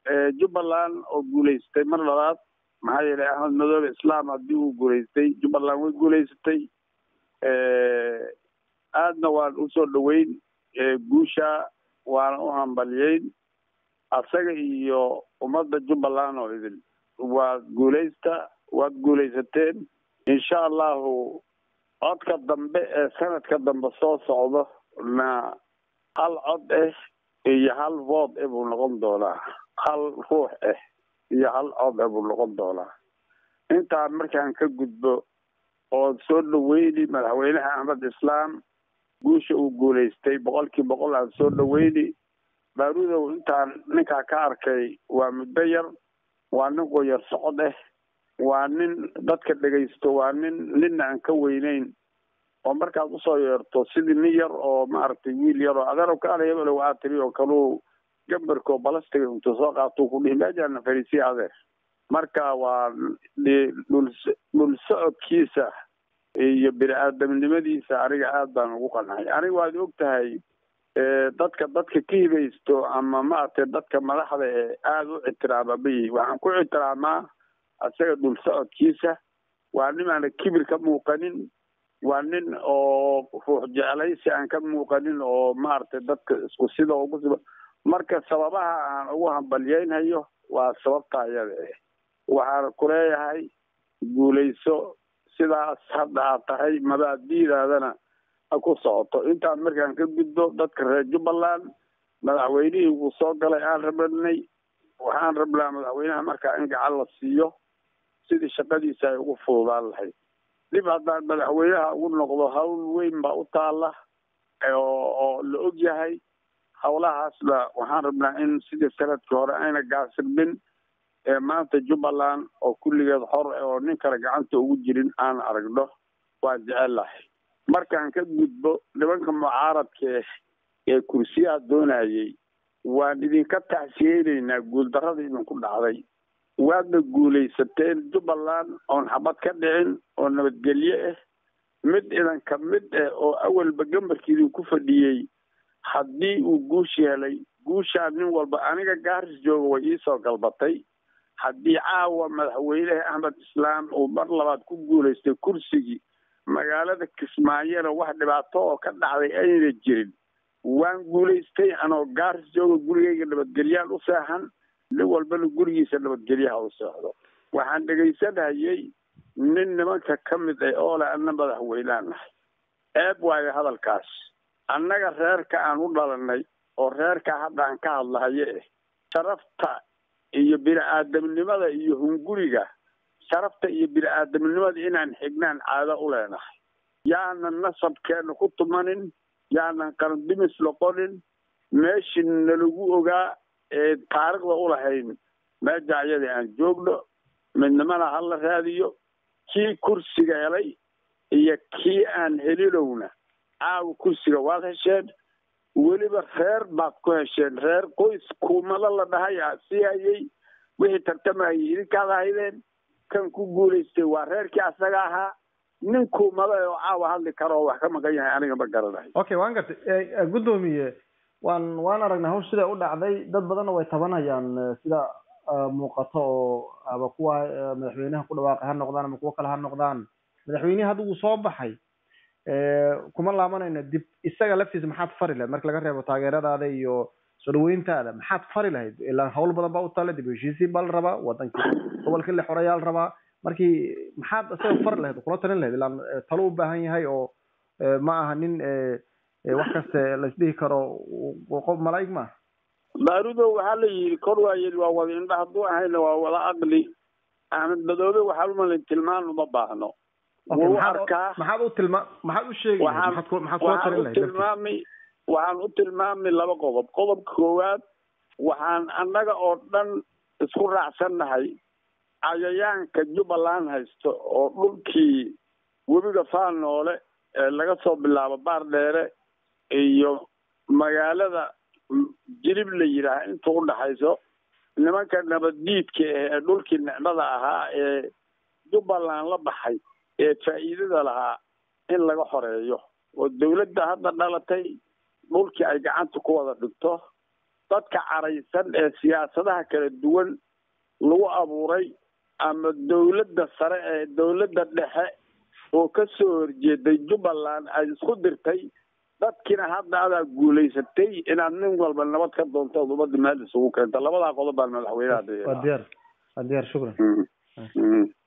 jubbaland oo guulaystay mar labaad maxaa yeelay axmed madoobe islaam haddii uu guulaystay jubbaland way guulaysatay aadna waan usoo dhaweyn guusha waana u hambalyeyn asaga iyo ummadda jubbaland oo idin waad guulaysateen insha allahu codka dambe ee sanadka dambe soo socdo na hal cod iyo hal vote buu noqon doonaa hal ruux iyo hal cod buu noqon doonaa intaan markaan ka gudbo oo soo dhaweyni madaxweynaha axmed islaam guusha uu guulaystay 100% aan soo dhaweyni baaruudow intaan ninkaa ka arkay waa muddo yar waa nin qoyar socod waa nin dadka dhagaysto waa nin aan ka weynayn oo markaad usoo yeerto sidii nin yar oo maaragtay wiil yar oo adeer ka alay hebel waa tiri oo kaluu gambarko balastiga intuu soo qaato ku dhihi meeshaan fariisi adeer marka waa dhul socodkiisa iyo bini'aadamnimadiisa aniga aad baan ugu qanacay aniga waad ogtahay dadka ka hibaysto ama maaragtay dadka madaxda aad u ixtiraama bay waxaan ku ixtiraamaa asaga dhul socodkiisa waa nin aan kibir ka muuqanin waa nin oo ruux jeclaysi aan ka muuqanin oo maaragtay dadka isku sida ugu marka sababaha aan ugu hambalyeynayo waa sababta iyada waxaan ku leeyahay guulayso sidaas hadda aad tahay mabaadiidaadana ku socoto intaan markaan ka gudbo dadka reer jubbaland madaxweynihii uu soo galay aan rabnay waxaan rabnaa madaxweynaha markaa in gacan la siiyo sidii shaqadiisa ay ugu fududaan lahayd dib haddaan madaxweynaha ugu noqdo hawl weyn baa u taalla oo la og yahay hawlahaasna waxaan rabnaa in sidii sanadkii hore ayna gaasirbin maanta jubbaland oo kulligeed xor oo nin kale gacanta ugu jirin aan aragno waan jecelahay markaan ka gudbo nimanka mucaaradka ee kursiyaha doonayay waan idinka tacsiyeynaynaa guuldarrada idinku dhacday waadna guulaysateen jubbaland oon xabad ka dhicin oo nabadgelyo mid idanka mid oo awalba gambarkii idinku fadhiyey haddii uu guush helay guushaa nin walba aniga gaaris jooga way iisoo galbatay haddii caawa madaxweynaha axmed islaam uu mar labaad ku guulaystay kursigii magaalada kismaayona wax dhibaato oo ka dhacday ayna jirin waan guulaystay anoo gaaris jooga gurigayga nabadgelyaan u seexan nin walbana gurigiisa nabadgelyaha u seexdo waxaan dhegaysanayay nin nimanka ka mid oo leh anna madaxweynaan nahay eeb waayo hadalkaas annaga reerka aan u dhalanay oo reerka hadda aan ka hadlahaye sharafta iyo bini'aadamnimada iyo hunguriga sharafta iyo bini'aadamnimada inaan xignaan caado u leenahay yaanan nasabkeena ku tumanin yaanan qarandimis noqonin meeshii nalagu ogaa taariikhda u lahayn meesha ayada aan joogno midnimana hala raadiyo kii kursiga helay iyo kii aan helinowna caawa kursiga waad hesheen weliba reer baad ku hesheen reer qoys kuumada la dhahay sii hayay wixii tartamayay idinkaad ahaydeen kan ku guulaystay waa reerkii asaga ahaa nin kuumada oo caawa hadli karo oo wax ka maqan yahay aniga ma garanayo okay waan gartay gudoomiye waan aragnay hawsha sida u dhacday dad badanna way tabanayaan sida muuqato oo aba kuwa madaxweynaha ku dhawaaqay ha noqdaan ama kuwa kale ha noqdaan madaxweynaha hadda uu soo baxay kuma laabanayna dib isaga laftiisa maxaad fari lahayd marka laga reebo taageeradaada iyo soo dhaweyntaada maxaad fari lahayd ilaa hawl badan baa u taalla dib heshiisiin baa la rabaa wadankii gobolka la xoreeyaa la rabaa markii maxaad isaga fari lahayd kula talin lahayd ilaa talo u baahan yahay oo ma aha nin wax kasta la isdhihi karo qof malaa'ig ma baarudo waxaa la yidhi kor waayel waa wada indha hadduu ahayna waa wada aqli axmed madoobe waxaa umalin tilmaan uma baahno maxaad u sheegi waxaan u tilmaamay laba qodob qodobka koowaad waxaan annaga oo dhan isku raacsannahay cayayaanka jubbaland haysto oo dhulkii webiga faanoole laga soo bilaabo baar dheere iyo magaalada jirib la yidhaah inta u dhaxayso nimanka nabaddiidka ee dhulkii nicmada ahaa ee jubbaland la baxay ee faa'iidada lahaa in laga xoreeyo oo dawladda hadda dhalatay dhulkii ay gacanta ku wada dhigto dadka caraysan ee siyaasadaha kala duwan lagu abuuray ama dowladda sare ee dowladda dhexe oo ka soo horjeeday Jubbaland ay isku dirtay dadkina hadda aad guuleysatay inaad nin walba nabad ka doonto ummadda meel isugu keento labada qodob baa madaxweynaha waa diyaar shukran